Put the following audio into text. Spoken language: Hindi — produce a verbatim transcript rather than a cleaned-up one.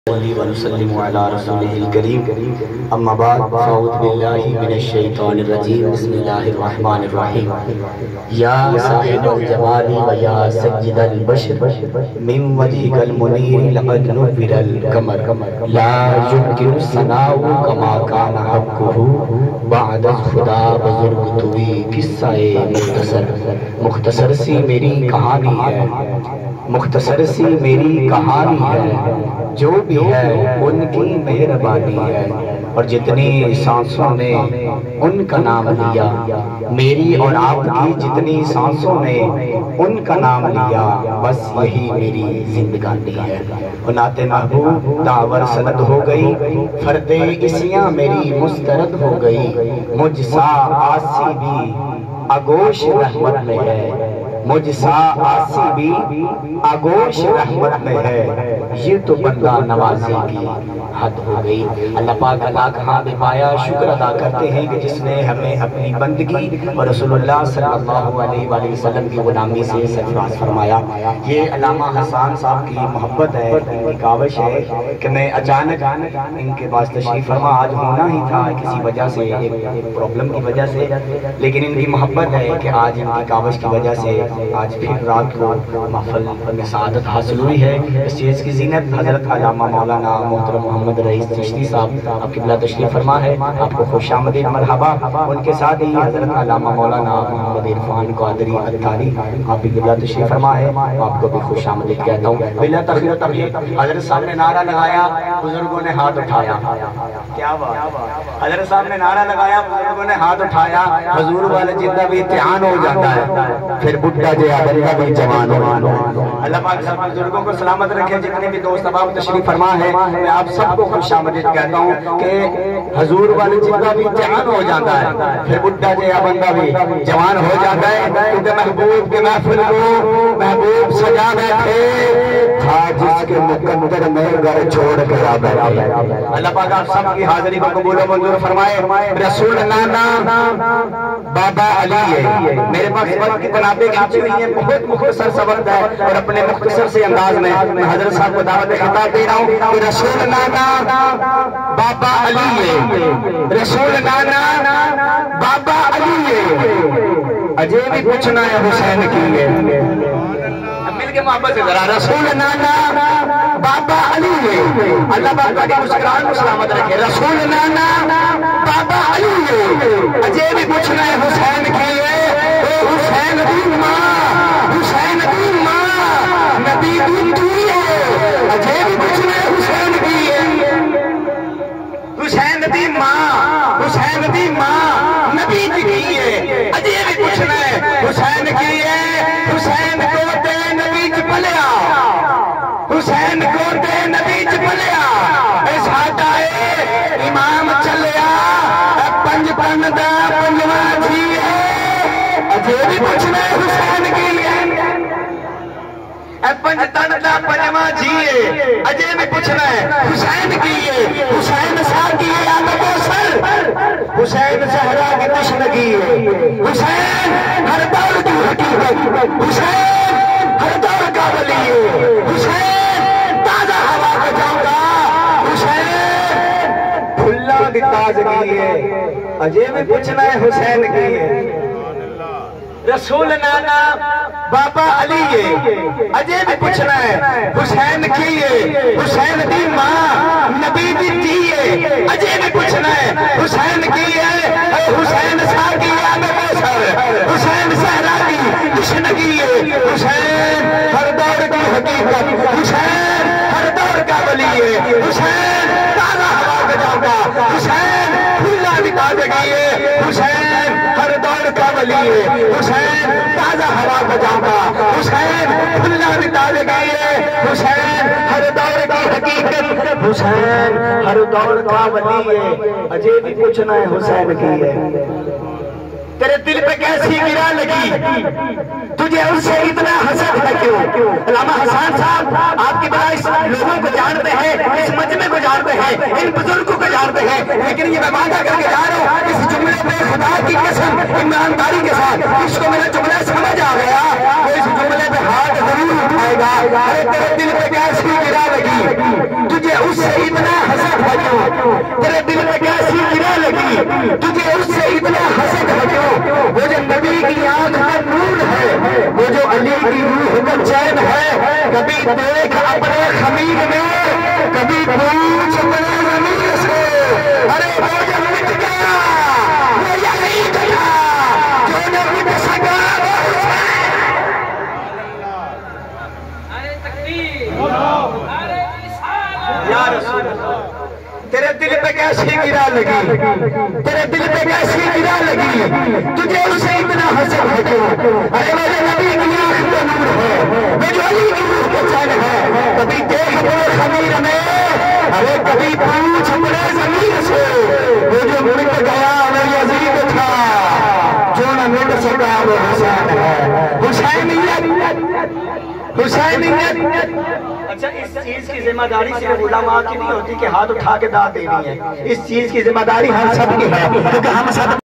वनुसल्लिमु अला रसूलिहिल करीम अम्मा बाद फ़अऊज़ु बिल्लाहि मिनश शैतानिर रजीम बिस्मिल्लाहिर रहमानिर रहीम या साहिबल जमाली व या सय्यिदल बशर मिन वजहिकल मुनीर लक़द नुव्विरल कमर ला युनकिरु सनाउ कमा काना हक़्क़ुहु बअद खुदा बुज़ुर्ग तुई किस्सा-ए मुख्तसर मुख्तसर सी मेरी कहानी है मुख्तसर सी मेरी कहानी है जो भी है उनकी मेहरबानी है और जितनी सांसों ने उनका नाम लिया मेरी और आपकी जितनी सांसों ने उनका नाम लिया बस यही मेरी जिंदगानी है। और नाते महबूब दावर सनद हो गई फर्दे इसियां मेरी मुस्तरद हो गई मुझसा आसी भी आगोश रहमत में है मुझसा आसी भी आगोश रहमत में है ये तो बंदा नवाजी की हद हो गई। अल्लाह पाक का लाख हाथ पाया शुक्र अदा करते हैं कि जिसने हमें अपनी बंदगी और रसूलुल्लाह सल्लल्लाहु अलैहि वसल्लम की गुलामी से सरफराज फरमाया। ये अल्लामा हसन साहब की मोहब्बत है, इनकी काविश है कि मैं अचानक इनके पास तशरीफ फरमा आज होना ही था किसी वजह से एक प्रॉब्लम की वजह से, लेकिन इनकी मोहब्बत है कि आज इनकी काविश की वजह से आज फिर रात को महफिल में सआदत हासिल हुई है। इस चीज़ की ज़ीनत हज़रत अल्लामा मौलाना मोहतरम मोहम्मद रईस चिश्ती साहब आपकी बिला तशरीफ फरमा है, आपको खुशामदीद मरहबा। उनके साथ ही हज़रत अल्लामा मौलाना मोहम्मद इरफान क़ादरी अत्तारी आपकी बिला तशरीफ फरमा है, आपको भी खुशामदीद कहता हूँ। बिला तखीर तखीर हज़रत साहब ने नारा लगाया, बुजुर्गों ने हाथ उठाया। क्या बात, हज़रत साहब ने नारा लगाया, बुजुर्गों ने हाथ उठाया। हुजूर वाले जिंदा भी इत्तेहान हो जाता है फिर बुढ़ा जो बंदा भी जवान हो। अल्लाह पाक सब बुजुर्गों को सलामत रखे। जितने भी दोस्त अब तशरीफ फरमा है मैं आप सबको खुशामदीद कहता हूँ कि हुजूर वाले जिंदा भी इत्तेहान हो जाता है फिर बुढ़ा जो बंदा भी जवान हो जाता है, क्योंकि महबूब के महफिल को महबूब सजा बैठे था जिसके मुकद्दर में घर छोड़ के आ बैठे। अल्लाह पाक आप सब की हाजिरी को कबूल व मंजूर फरमाए। रसूल नाना बाबा अली है, मेरे पास वक्त की किताबें खींची हुई हैं, बहुत मुख्तसर सा वक्त है और अपने मुख्तसर से अंदाज में मैं हजरत साहब को दावत खिताब दे रहा हूँ कि रसूल नाना बाबा अली है, रसूल नाना बाबा अली है, अजय भी पूछना है हुसैन की है। मिल के मोहब्बत से जरा रसूल नाना बाबा अली है, अल्लाह पाक का मुस्कुराहट को सलामत रखे। रसूल नाना बाबा अली है, अजय भी पूछना है हुसैन की है। हुसैन दी माँ, हुसैन दी माँ, नबी दी तू है, अजय भी पूछना है हुसैन की है। हुसैन दी माँ, हुसैन दी माँ, नबी दी है, अजय भी पूछना है हुसैन की है। हुसैन को दे नबी च पलिया, हुसैन को दे नबी च पलिया, साडा इमाम चलिया पंज पन दा पंजवा जी है, अजय भी पूछना है हुसैन की है। पंज तन दा पंजवा जी है, अजय भी पूछना है हुसैन की है। हुसैन साहब की है सर, हुसैन सहरा की तशनगी है, हुसैन हर दौर की हकीकत, हुसैन हर दौर का वली है, हुसैन ताजा हवा का जाऊंगा, हुसैन खुल्ला की ताजगी है, अजय भी पूछना है हुसैन की है। रसूल नाना बाबा अली है, अजय भी पूछना है हुसैन की है। हुसैन दी माँ नबी दी दी है, अजय भी पूछना है हुसैन की है। हुसैन साहब की याद है, हुसैन सहरा की तशनगी है, हुसैन हर दौर की हकीकत, हुसैन हर दौर का वली है, हुसैन ताजा हवा का जाऊंगा, हुसैन खुला भी ताजगी है, हुसैन हर दौर का वली है, हुसैन ताजा हवा बजाऊंगा, हुसैन खुला भी ताजगी है, हुसैन हर दौर की हकीकत, हुसैन हर दौर का वली है, अजय भी पूछना है हुसैन की है। तेरे दिल पे कैसी गिरा लगी, तुझे उससे इतना हसद है क्यों? अल्लामा हसन साहब आपकी बड़ा इस लोगों को जानते हैं, इस मजमे को जानते हैं, इन बुजुर्गों को जानते हैं, लेकिन ये मैं वादा करके जा रहा हूँ इस जुमले पे खुदा की कसम ईमानदारी के साथ इसको मेरा जुमला समझ आ गया तो इस जुमले पे हाथ जरूर उठाएगा। अरे तेरे दिल पे कैसी गिरा लगी, तुझे उससे इतना हसद है क्यों? तेरे दिल में कैसी गिरा लगी? तुझे उससे इतना हसद है क्यों? वो जो नबी की आंख में नूर है, वो जो अली की रूह का चैन है, कभी देख अपने खमीर में, कभी पूछ अपने ज़मीर से। अरे वो जो मिट गया वो यही गया जो न मिट सका। या रसूल अल्लाह, तेरे दिल पे कैसी गिरा लगी? तेरे दिल पे कैसी गिरा लगी? तुझे उससे इतना हसद है क्यों? अरे वो जो नबी की आंख में नूर है, वो जो अली की रूह का चैन है, कभी देख अपने खमीर में, अरे कभी पूछ अपने ज़मीर से। वो जो मिट गया वो यजीद था, जो न मिट सका वो हुसैन है। हुसैनियत, हुसैनियत। अच्छा, इस चीज की जिम्मेदारी सिर्फ उलमा की नहीं होती कि हाथ उठा के दाद देनी है। इस चीज की जिम्मेदारी हम सब की है, क्योंकि हम सब